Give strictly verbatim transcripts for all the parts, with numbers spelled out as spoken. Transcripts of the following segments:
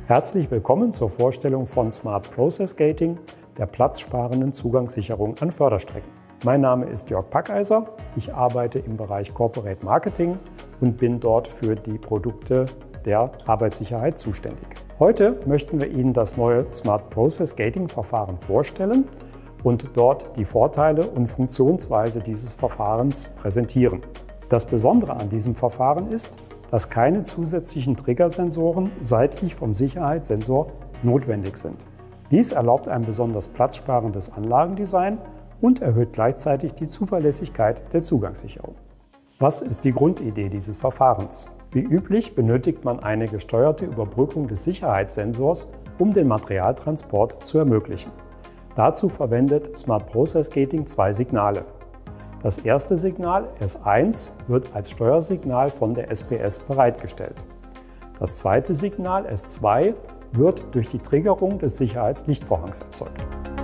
Herzlich willkommen zur Vorstellung von Smart Process Gating, der platzsparenden Zugangssicherung an Förderstrecken. Mein Name ist Jörg Packeiser, ich arbeite im Bereich Corporate Marketing und bin dort für die Produkte der Arbeitssicherheit zuständig. Heute möchten wir Ihnen das neue Smart Process Gating Verfahren vorstellen und dort die Vorteile und Funktionsweise dieses Verfahrens präsentieren. Das Besondere an diesem Verfahren ist, dass keine zusätzlichen Triggersensoren seitlich vom Sicherheitssensor notwendig sind. Dies erlaubt ein besonders platzsparendes Anlagendesign und erhöht gleichzeitig die Zuverlässigkeit der Zugangssicherung. Was ist die Grundidee dieses Verfahrens? Wie üblich benötigt man eine gesteuerte Überbrückung des Sicherheitssensors, um den Materialtransport zu ermöglichen. Dazu verwendet Smart Process Gating zwei Signale. Das erste Signal, S eins, wird als Steuersignal von der S P S bereitgestellt. Das zweite Signal, S zwei, wird durch die Triggerung des Sicherheitslichtvorhangs erzeugt.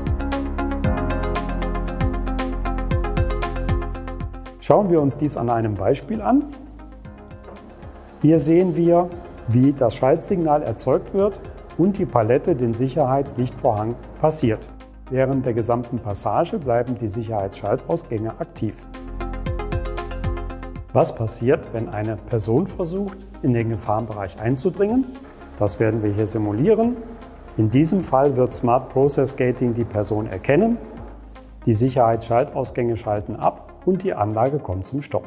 Schauen wir uns dies an einem Beispiel an. Hier sehen wir, wie das Schaltsignal erzeugt wird und die Palette den Sicherheitslichtvorhang passiert. Während der gesamten Passage bleiben die Sicherheitsschaltausgänge aktiv. Was passiert, wenn eine Person versucht, in den Gefahrenbereich einzudringen? Das werden wir hier simulieren. In diesem Fall wird Smart Process Gating die Person erkennen, die Sicherheitsschaltausgänge schalten ab und die Anlage kommt zum Stopp.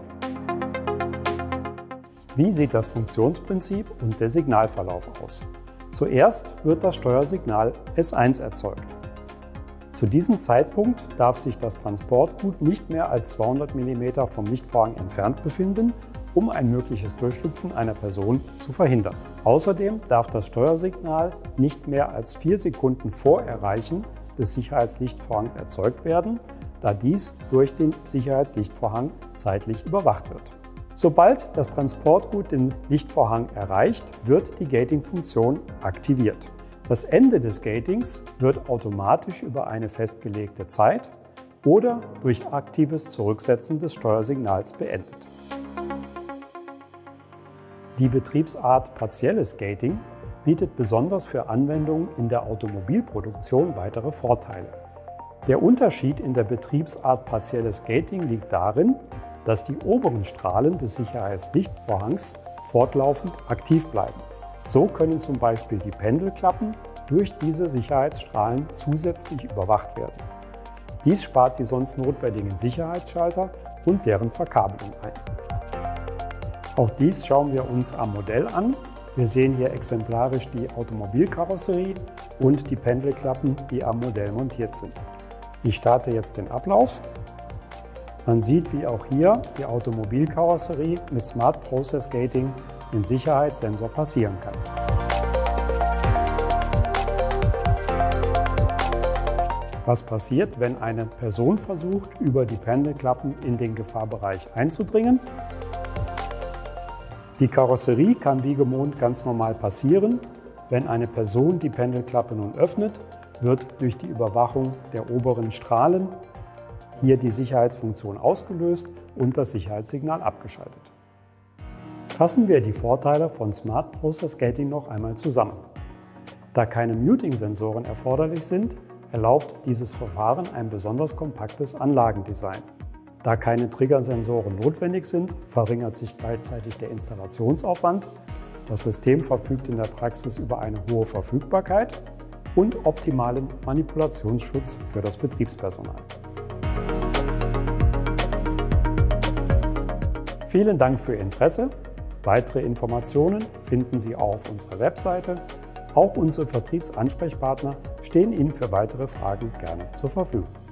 Wie sieht das Funktionsprinzip und der Signalverlauf aus? Zuerst wird das Steuersignal S eins erzeugt. Zu diesem Zeitpunkt darf sich das Transportgut nicht mehr als zweihundert Millimeter vom Lichtvorhang entfernt befinden, um ein mögliches Durchschlüpfen einer Person zu verhindern. Außerdem darf das Steuersignal nicht mehr als vier Sekunden vor Erreichen des Sicherheitslichtvorhangs erzeugt werden, da dies durch den Sicherheitslichtvorhang zeitlich überwacht wird. Sobald das Transportgut den Lichtvorhang erreicht, wird die Gating-Funktion aktiviert. Das Ende des Gatings wird automatisch über eine festgelegte Zeit oder durch aktives Zurücksetzen des Steuersignals beendet. Die Betriebsart partielles Gating bietet besonders für Anwendungen in der Automobilproduktion weitere Vorteile. Der Unterschied in der Betriebsart partielles Gating liegt darin, dass die oberen Strahlen des Sicherheitslichtvorhangs fortlaufend aktiv bleiben. So können zum Beispiel die Pendelklappen durch diese Sicherheitsstrahlen zusätzlich überwacht werden. Dies spart die sonst notwendigen Sicherheitsschalter und deren Verkabelung ein. Auch dies schauen wir uns am Modell an. Wir sehen hier exemplarisch die Automobilkarosserie und die Pendelklappen, die am Modell montiert sind. Ich starte jetzt den Ablauf. Man sieht, wie auch hier die Automobilkarosserie mit Smart Process Gating den Sicherheitssensor passieren kann. Was passiert, wenn eine Person versucht, über die Pendelklappen in den Gefahrbereich einzudringen? Die Karosserie kann wie gewohnt ganz normal passieren. Wenn eine Person die Pendelklappe nun öffnet, wird durch die Überwachung der oberen Strahlen hier die Sicherheitsfunktion ausgelöst und das Sicherheitssignal abgeschaltet. Fassen wir die Vorteile von Smart Process Gating noch einmal zusammen. Da keine Muting-Sensoren erforderlich sind, erlaubt dieses Verfahren ein besonders kompaktes Anlagendesign. Da keine Triggersensoren notwendig sind, verringert sich gleichzeitig der Installationsaufwand. Das System verfügt in der Praxis über eine hohe Verfügbarkeit und optimalen Manipulationsschutz für das Betriebspersonal. Vielen Dank für Ihr Interesse. Weitere Informationen finden Sie auch auf unserer Webseite. Auch unsere Vertriebsansprechpartner stehen Ihnen für weitere Fragen gerne zur Verfügung.